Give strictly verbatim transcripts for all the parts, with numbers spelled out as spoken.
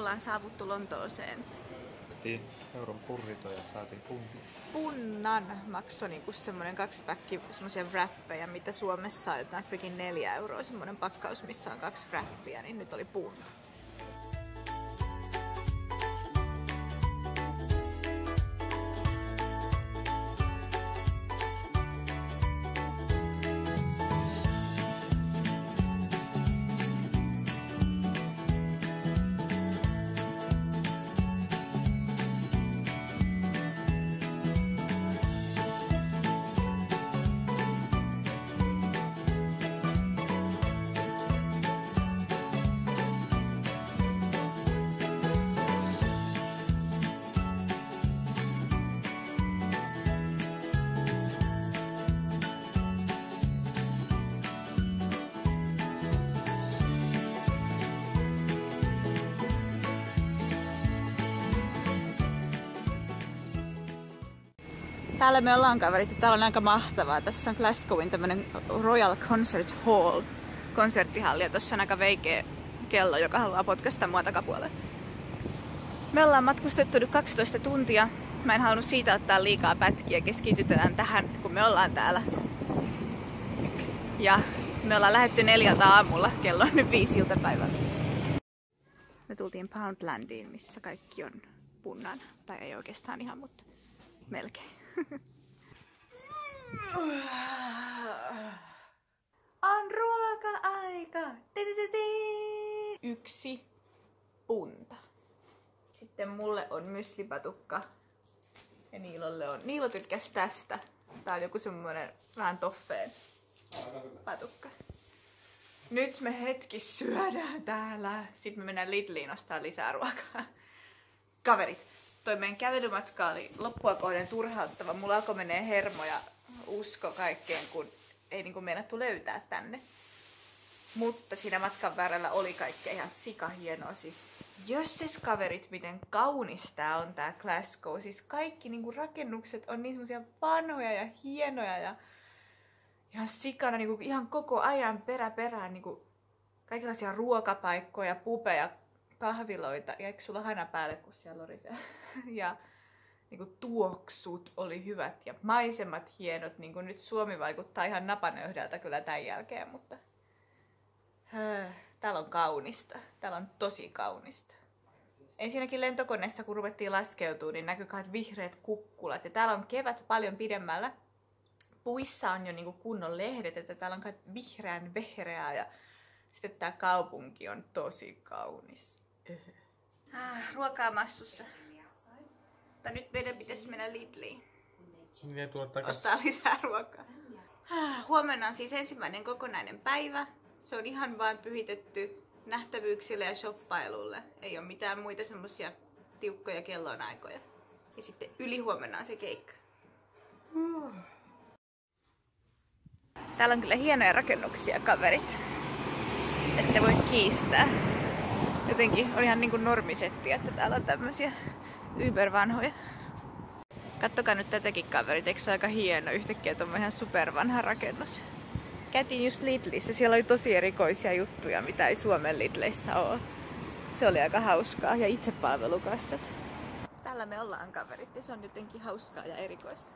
ollaan saavuttu Lontooseen. Otettiin euron burrito ja saatiin puntia. Punnan maksoi niinku semmonen kaksi päkki semmosia wrappeja, mitä Suomessa on jotain freaking neljä euroa. Semmonen pakkaus, missä on kaksi wrappia, niin nyt oli punna. Täällä me ollaan kaverit, täällä on aika mahtavaa. Tässä on Glasgowin tämmönen Royal Concert Hall, konserttihalli, ja tossa on aika veikeä kello, joka haluaa potkasta mua takapuolelle. Me ollaan matkustettu nyt kaksitoista tuntia. Mä en halunnut siitä ottaa liikaa pätkiä, keskitytään tähän, kun me ollaan täällä. Ja me ollaan lähdetty neljältä aamulla, kello on nyt viisi iltapäivällä. Me tultiin Poundlandiin, missä kaikki on punnan, tai ei oikeastaan ihan, mutta melkein. On ruoka-aika! Yksi punta. Sitten mulle on myslipatukka. Ja Niilolle on. Niilo tykkäs tästä. Tää on joku semmonen vähän toffeen patukka. Nyt me hetki syödään täällä. Sitten me mennään Lidliin ostaa lisää ruokaa. Kaverit, toi meidän kävelymatka oli loppua kohden turhauttava. Mulla alkoi menee hermo ja usko kaikkeen, kun ei niinku meinattu löytää tänne. Mutta siinä matkan varrella oli kaikkea ihan sikahienoa. Siis jösses kaverit, miten kaunis tää on tää Glasgow. Siis kaikki niinku rakennukset on niin semmosia vanhoja ja hienoja ja ihan sikana niinku ihan koko ajan perä perään niinku kaikenlaisia ruokapaikkoja, pubeja, kahviloita. Ja eikö sulla aina päälle, kun siellä lorisee? Ja niinku tuoksut oli hyvät ja maisemat hienot. Niinku nyt Suomi vaikuttaa ihan napanöhdältä kyllä tämän jälkeen, mutta täällä on kaunista. Täällä on tosi kaunista. Ensinnäkin lentokoneessa, kun ruvettiin laskeutua, niin näkyy kahdet vihreät kukkulat. Ja täällä on kevät paljon pidemmällä. Puissa on jo niinku kunnon lehdet, että täällä on kahdet vihreän vehreää. Ja sitten tää kaupunki on tosi kaunis. Ah, ruokaa massussa. Mutta nyt meidän pitäisi mennä Lidliin. Ostaa lisää ruokaa. Ah, huomenna on siis ensimmäinen kokonainen päivä. Se on ihan vaan pyhitetty nähtävyyksille ja shoppailulle. Ei ole mitään muita semmosia tiukkoja kellonaikoja. Ja sitten ylihuomenna on se keikka. Mm. Täällä on kyllä hienoja rakennuksia, kaverit. Ette voi kiistää. Jotenkin on ihan niinku normisetti, että täällä on tämmösiä ybervanhoja. Kattokaa nyt tätäkin, kaverit. Eikö se aika hieno? Yhtäkkiä tommoinen ihan supervanha rakennus. Käytiin just Lidlissä. Siellä oli tosi erikoisia juttuja, mitä ei Suomen Lidleissä ole. Se oli aika hauskaa. Ja itsepalvelukassat. Täällä me ollaan, kaverit. Ja se on jotenkin hauskaa ja erikoista.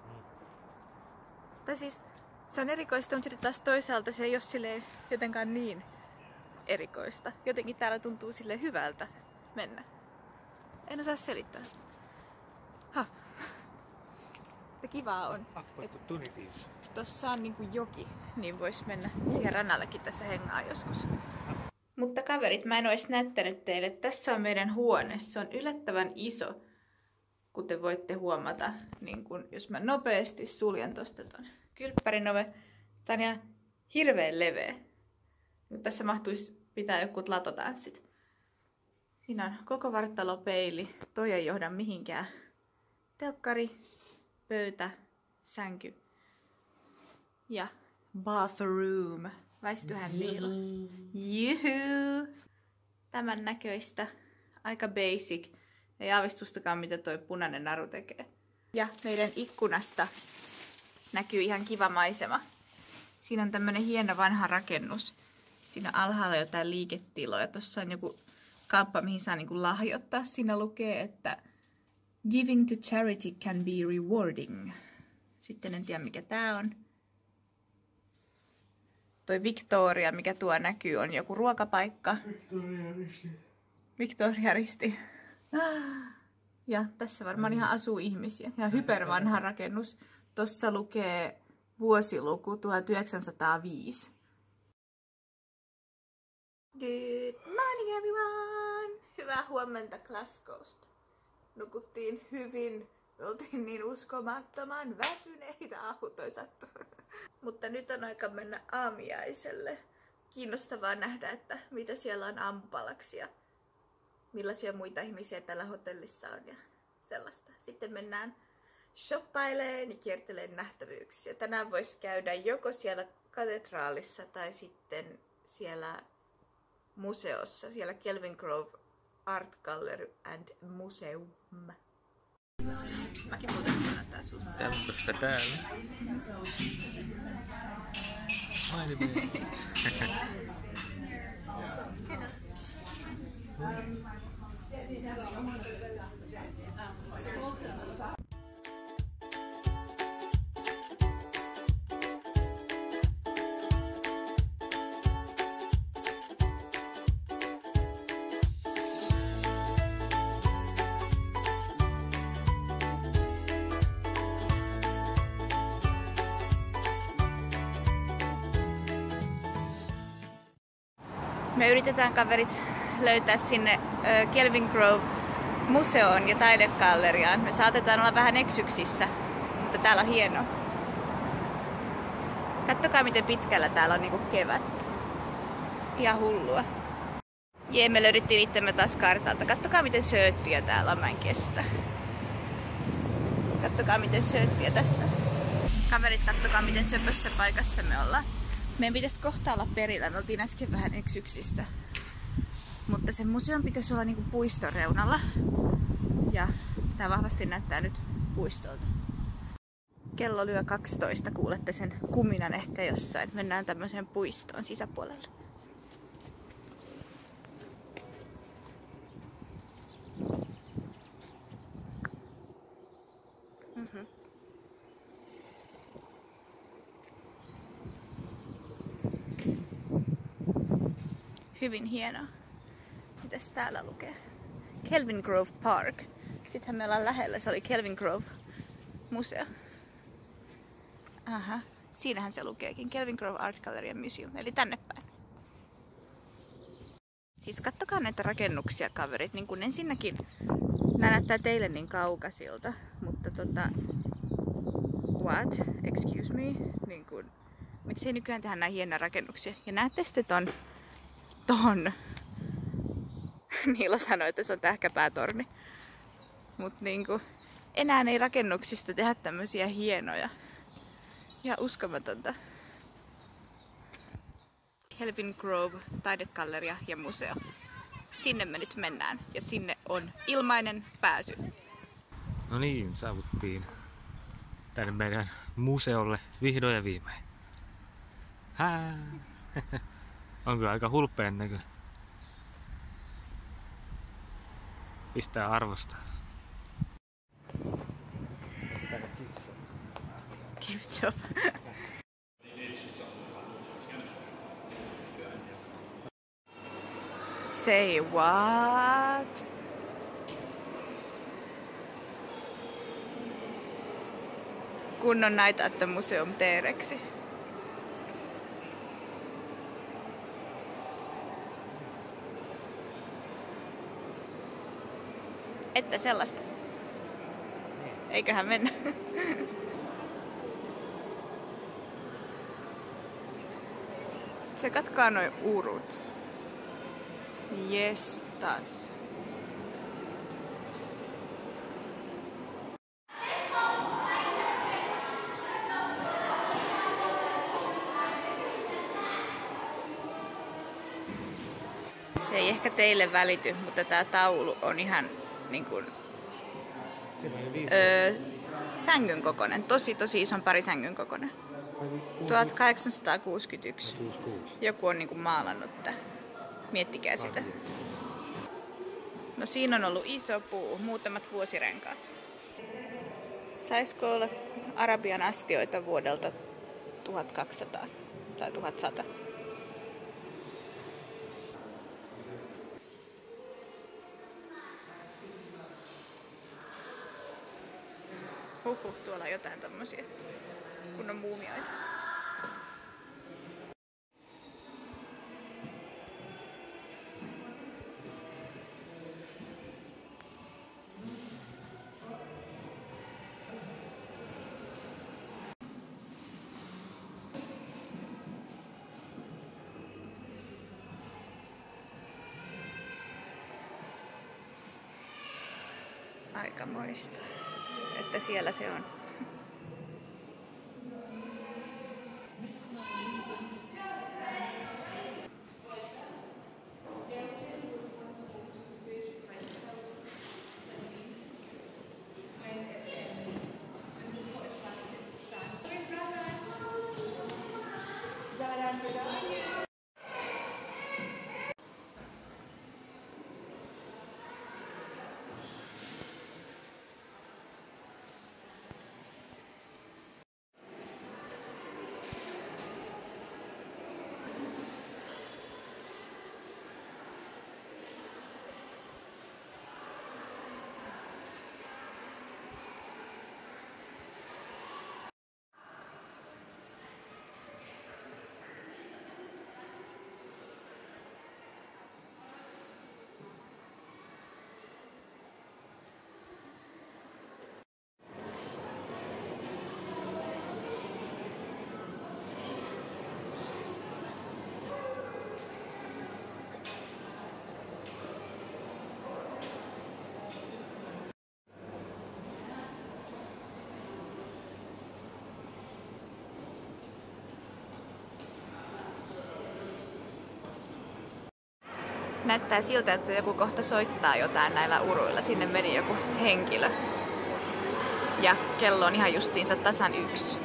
Tai siis se on erikoista, mutta sitten taas toisaalta se ei ole silleen jotenkaan niin erikoista. Jotenkin täällä tuntuu silleen hyvältä mennä. En osaa selittää. Ha. Mutta kivaa on. Tossa on niinku joki, niin vois mennä siihen rannallekin tässä hengaa joskus. Mutta kaverit, mä en ois näyttänyt teille. Tässä on meidän huone. Se on yllättävän iso, kuten voitte huomata. Niin kun, jos mä nopeasti suljen tosta ton kylppärin ove. Tää on ihan hirveen leveä. Tässä mahtuisi pitää jokut latotanssit. Siinä on koko vartalopeili. Toi ei johda mihinkään. Telkkari, pöytä, sänky ja bathroom. Väistyhän Niilo. Juhu! Tämän näköistä. Aika basic. Ei aavistustakaan, mitä toi punainen naru tekee. Ja meidän ikkunasta näkyy ihan kiva maisema. Siinä on tämmönen hieno vanha rakennus. Siinä on alhaalla jotain liiketiloja. Tossa on joku kaappa, mihin saa niinku lahjoittaa. Siinä lukee, että giving to charity can be rewarding. Sitten en tiedä, mikä tää on. Toi Victoria, mikä tuo näkyy, on joku ruokapaikka. Victoria Risti. Victoria Risti. Ja tässä varmaan ihan asuu ihmisiä. Ja hypervanha rakennus. Tossa lukee vuosiluku tuhatyhdeksänsataaviisi. Good morning everyone! Hyvää huomenta Glasgowsta. Nukuttiin hyvin. Me oltiin niin uskomattoman väsyneitä aamutoisattu. Mutta nyt on aika mennä aamiaiselle. Kiinnostavaa nähdä, että mitä siellä on aamupalaksi ja millaisia muita ihmisiä tällä hotellissa on ja sellaista. Sitten mennään shoppailemaan ja kiertelemään nähtävyyksiä. Tänään voisi käydä joko siellä katedraalissa tai sitten siellä museossa, siellä Kelvin Grove Art Gallery and Museum. Mäkin muuten kannattaa susta. Tämmöstä täällä. Me yritetään kaverit löytää sinne Kelvin Grove museoon ja taidegalleriaan. Me saatetaan olla vähän eksyksissä, mutta täällä on hieno. Kattokaa miten pitkällä täällä on niinku kevät. Ihan hullua. Jee, me löydettiin itsemme taas kartalta. Kattokaa miten sööttiä täällä on, mä en kestä. Kattokaa miten sööttiä tässä. Kaverit, kattokaa miten söpössä paikassa me ollaan. Meidän pitäisi kohta olla perillä. Me oltiin äsken vähän eksyksissä. Mutta sen museon pitäisi olla niinku puiston reunalla. Ja tää vahvasti näyttää nyt puistolta. Kello lyö kaksitoista. Kuulette sen kuminan ehkä jossain. Mennään tämmöiseen puistoon sisäpuolelle. Mm-hmm. Hyvin hienoa. Mitäs täällä lukee? Kelvin Grove Park. Sittenhän me ollaan lähellä. Se oli Kelvin Grove museo. Aha. Siinähän se lukeekin. Kelvin Grove Art Gallery and Museum. Eli tänne päin. Siis kattokaa näitä rakennuksia, kaverit. Niin kun ensinnäkin nämä näyttää teille niin kaukaisilta. Mutta tota... What? Excuse me? Niin kun... Miksei nykyään tehdä näin hienoja rakennuksia? Ja näette sitten ton... Ton. Niilo sanoi, että se on tähkäpäätorni. Mut niinku, enää ei rakennuksista tehdä tämmösiä hienoja. Ja uskomatonta. Kelvin Grove, taidegalleria ja museo. Sinne me nyt mennään ja sinne on ilmainen pääsy. No niin, saavuttiin tänne meidän museolle vihdoin ja viimein. Hää. On kyllä aika hulpeen näkö. Pistää arvostaa. Gift shop. Say what? Kunnon Night at the Museum T-Rexi. Että sellaista. Eiköhän mennä. Se katkaa noi urut. Jestas. Se ei ehkä teille välity, mutta tää taulu on ihan niin kuin, öö, sängyn kokoinen. Tosi tosi ison parisängyn kokoinen. tuhatkahdeksansataakuusikymmentäyksi. Joku on niin kuin maalannut tää. Miettikää sitä. No siinä on ollut iso puu, muutamat vuosirenkaat. Saisiko olla Arabian astioita vuodelta tuhatkaksisataa tai tuhatsata? Huhhuh, tuolla on jotain tommosia kunnon muumioita. Aikamoista, että siellä se on. Näyttää siltä, että joku kohta soittaa jotain näillä uruilla. Sinne meni joku henkilö. Ja kello on ihan justiinsa tasan yksi.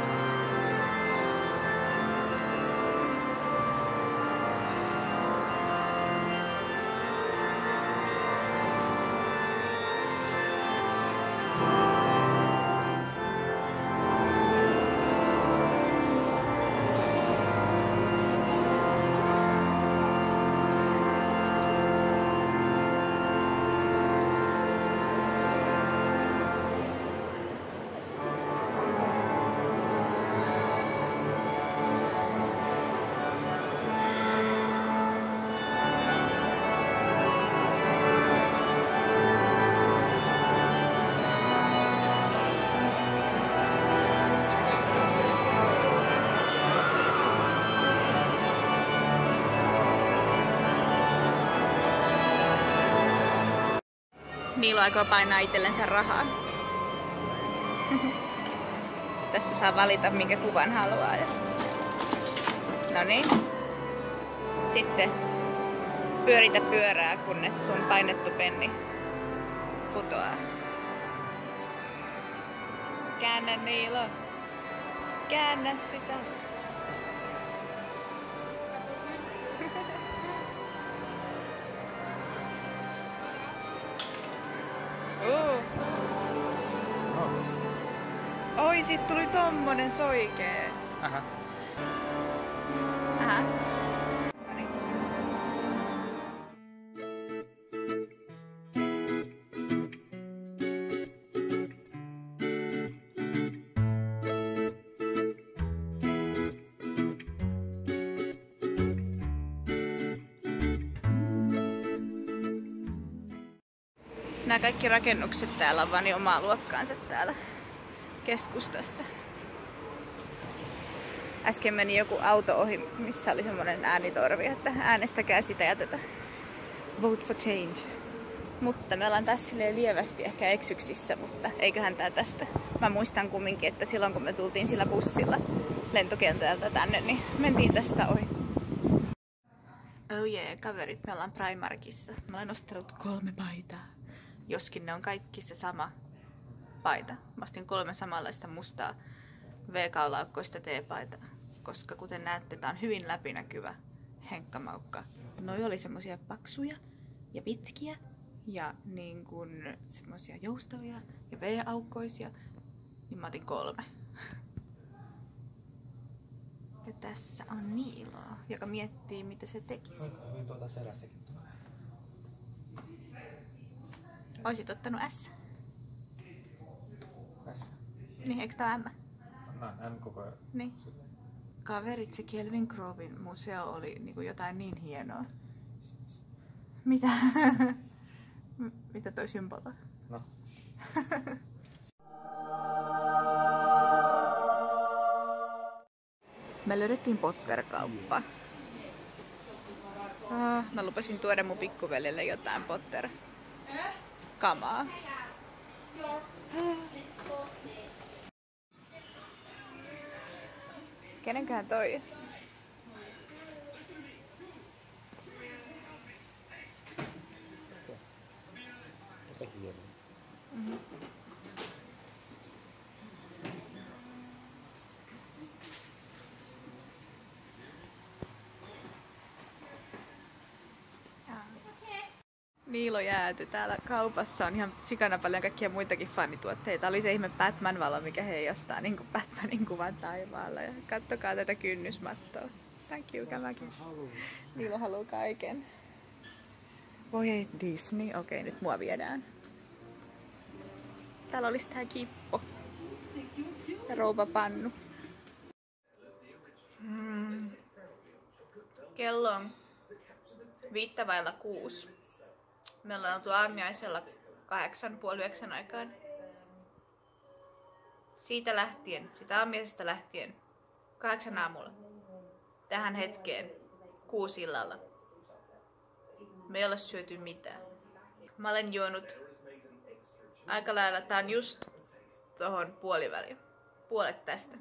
Niilo aikoo painaa itsellensä rahaa. Tästä saa valita, minkä kuvan haluaa. No niin. Sitten pyöritä pyörää, kunnes sun painettu penni putoaa. Käännä, Niilo. Käännä sitä. Uh. Oi, sit tuli tommonen soikee. Aha. Aha. Noniin. Nämä kaikki rakennukset täällä on vaan niin omaa luokkaansa täällä keskustassa. Äsken meni joku auto ohi, missä oli semmonen äänitorvi, että äänestäkää sitä ja tätä. Vote for change. Mutta me ollaan taas silleen lievästi ehkä eksyksissä, mutta eiköhän tää tästä. Mä muistan kumminkin, että silloin kun me tultiin sillä bussilla lentokentältä tänne, niin mentiin tästä ohi. Oh yeah, kaverit, me ollaan Primarkissa. Mä olen ostanut kolme paitaa. Joskin ne on kaikki se sama paita. Mä ostin kolme samanlaista mustaa V-kaulaukkoista teepaitaa. Koska kuten näette, tää on hyvin läpinäkyvä henkkamaukka. Noi oli semmosia paksuja ja pitkiä. ja niin kun semmosia joustavia ja V-aukkoisia, niin mä otin kolme. Ja tässä on Niilo, joka miettii mitä se tekisi. Tuota selästäkin tulee. Oisit ottanut S. Tässä. Niin, eikö tää M? Mä M koko ajan. Niin. Kaverit, se Kelvin Grovin museo oli niinku jotain niin hienoa. Mitä? Mitä toi symboloi? No. Me löydettiin Potter-kauppa. Ah, mä lupasin tuoda mun pikkuveljelle jotain Potter-kamaa. Kenenköhän toi? Mm-hmm. Niilo jääty. Täällä kaupassa on ihan sikana paljon kaikkia muitakin fanituotteita. Oli se ihme Batman-valo, mikä heijastaa niin kuin Batmanin kuvan taivaalla. Ja kattokaa tätä kynnysmattoa. Thank you, kämäkin. Niilo haluaa kaiken. Voi ei, Disney. Okei, nyt mua viedään. Täällä olisi tää kippo. Ja rouvapannu. Mm. Kello on viittä vailla kuusi. Me ollaan oltu aamiaisella kahdeksan, puoli yhdeksän aikaan. Siitä lähtien, sitä aamiaisesta lähtien, kahdeksan aamulla. Tähän hetkeen, kuusi illalla. Me ei ole syöty mitään. Mä olen juonut aika lailla, tää on just tohon puoliväliin. Puolet tästä.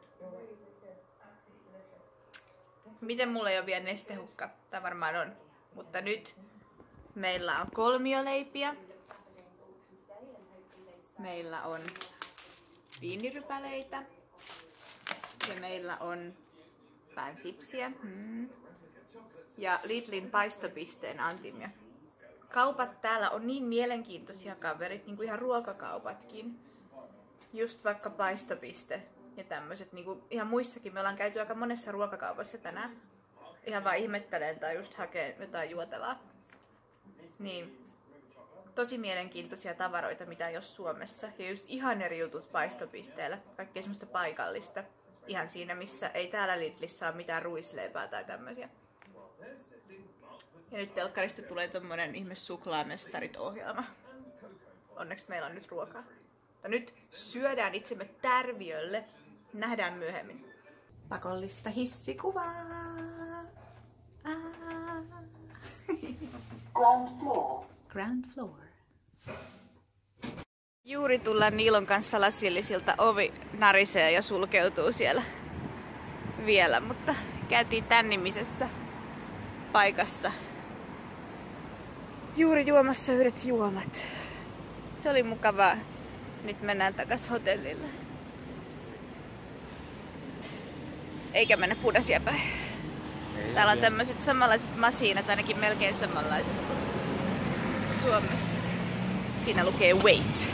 Miten mulla ei ole vielä nestehukka? Tää varmaan on. Mutta nyt meillä on kolmioleipiä. Meillä on viinirypäleitä. Ja meillä on päänsipsiä. Mm. Ja Lidlin paistopisteen antimia. Kaupat täällä on niin mielenkiintoisia kaverit, niin kuin ihan ruokakaupatkin. Just vaikka paistopiste ja tämmöiset. Niin kuin ihan muissakin me ollaan käyty aika monessa ruokakaupassa tänään. Ihan vaan ihmettelen tai just hakee jotain juotavaa. Niin, tosi mielenkiintoisia tavaroita, mitä ei ole Suomessa. Ja just ihan eri jutut paistopisteellä. Kaikkea semmoista paikallista. Ihan siinä, missä ei täällä Lidlissä ole mitään ruisleipää tai tämmöisiä. Ja nyt telkkarista tulee tommonen ihme suklaamestarit-ohjelma. Onneksi meillä on nyt ruokaa. Mutta nyt syödään itsemme tärviölle. Nähdään myöhemmin. Pakollista hissikuvaa. Ground floor. Ground floor. Juuri tullaan Niilon kanssa lasillisilta, ovi narisee ja sulkeutuu siellä vielä, mutta käytiin tän nimisessä paikassa juuri juomassa yhdet juomat. Se oli mukavaa. Nyt mennään takas hotellille. Eikä mennä Pudasia päin. Ei Täällä on vielä. tämmöiset samanlaiset masiinat, ainakin melkein samanlaiset kuin Suomessa. Siinä lukee wait.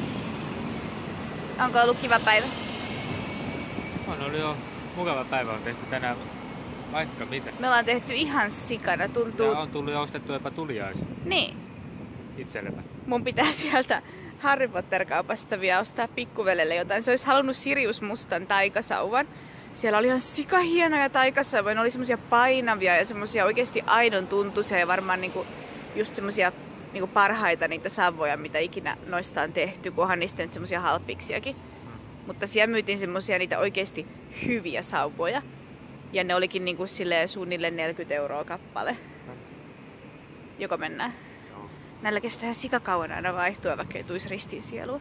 Onko ollut kiva päivä? On ollut jo mukava päivä, on tehty tänään vaikka mitä. Me ollaan tehty ihan sikana, tuntuu... Ja on tullut jo ostettu jopa tuliaisia Niin. itsellemme. Mun pitää sieltä Harry Potter-kaupasta vielä ostaa pikkuvelelle jotain. Se olisi halunnut Sirius Mustan taikasauvan. Siellä oli ihan sika hienoja taikasauvoja. Ne oli semmosia painavia ja semmosia oikeesti aidon tuntuisia ja varmaan niinku just semmosia niinku parhaita niitä sauvoja, mitä ikinä noista on tehty, kunhan niistä nyt semmosia halpiksiakin. Mm. Mutta siellä myytiin semmosia niitä oikeesti hyviä sauvoja. Ja ne olikin niinku silleen suunnilleen neljäkymmentä euroa kappale. Mm. Joko mennään? Joo. Näillä kestää sikakauan aina vaihtua, vaikka ei tuisi ristiin sielua.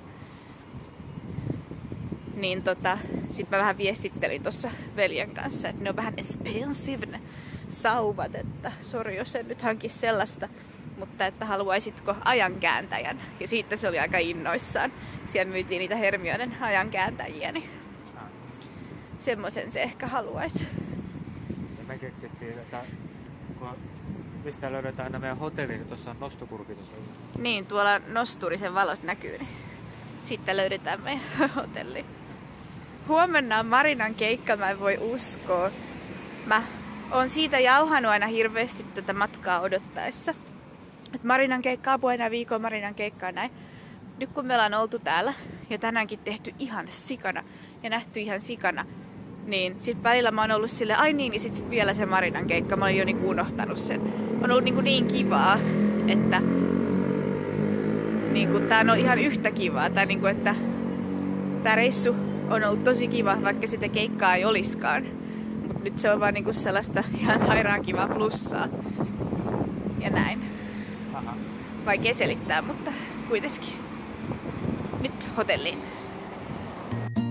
Niin tota, sit mä vähän viestittelin tossa veljen kanssa, että ne on vähän expensive ne sauvat, että sori jos en nyt hankisi sellaista, mutta että haluaisitko ajankääntäjän? Ja siitä se oli aika innoissaan. Siellä myytiin niitä Hermionen ajankääntäjiä, niin semmosen se ehkä haluaisi. Ja me keksittiin, että kun Mistä löydetään nämä meidän hotellit? Tuossa on nostokurki tuossa. Niin, tuolla Nosturisen valot näkyy, niin sitten löydetään meidän hotelli. Huomenna on Marinan keikka, mä en voi uskoa. Mä oon siitä jauhanut aina hirveästi tätä matkaa odottaessa. Et Marinan keikka apua enää viikon, Marinan keikkaa näin. Nyt kun me ollaan oltu täällä ja tänäänkin tehty ihan sikana ja nähty ihan sikana, niin sit välillä mä oon ollut silleen, ai niin, niin sit vielä se Marinan keikka, mä olin jo niinku unohtanut sen. On ollut niinku niin kivaa, että niinku tää on ihan yhtä kivaa, tai niinku, että tää reissu on ollut tosi kiva, vaikka sitä keikkaa ei oliskaan. Mut nyt se on vaan niinku sellaista ihan sairaan kivaa plussaa. Ja näin. Aha. Vaikea selittää, mutta kuitenkin. Nyt hotelliin.